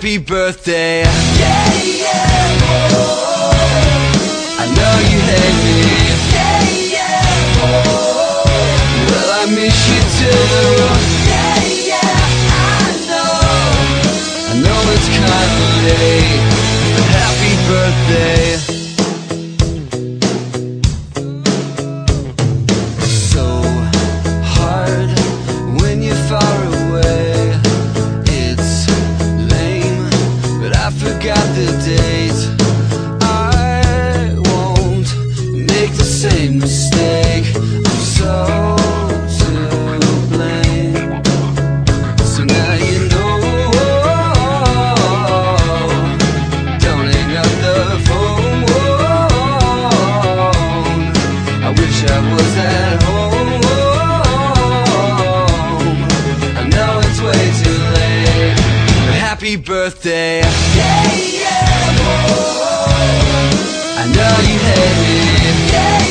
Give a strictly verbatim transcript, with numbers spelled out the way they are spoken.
happy birthday. Yeah, yeah, oh, I know you hate me. Yeah, yeah, oh, well I miss you too. Yeah, yeah, I know, I know it's kinda late, but happy birthday. So hard when you're far away. It's lame, but I forgot the date. I won't make the same mistake. I'm so to blame. So now you know. Don't hang up the phone. I wish I was at home. I know it's way too late, but happy birthday. Yeah, yeah, oh, I know you hate me. Yeah.